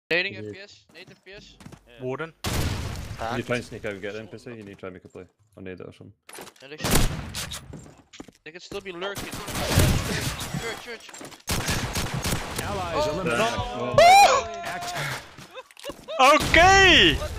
Nading FPS, nade FPS. Yeah. Warden. You try and sneak out and get in, Pissy, you need to try and make a play. Or nade it or something. They could still be lurking. Church. Allies eliminated. Oh my god. Okay!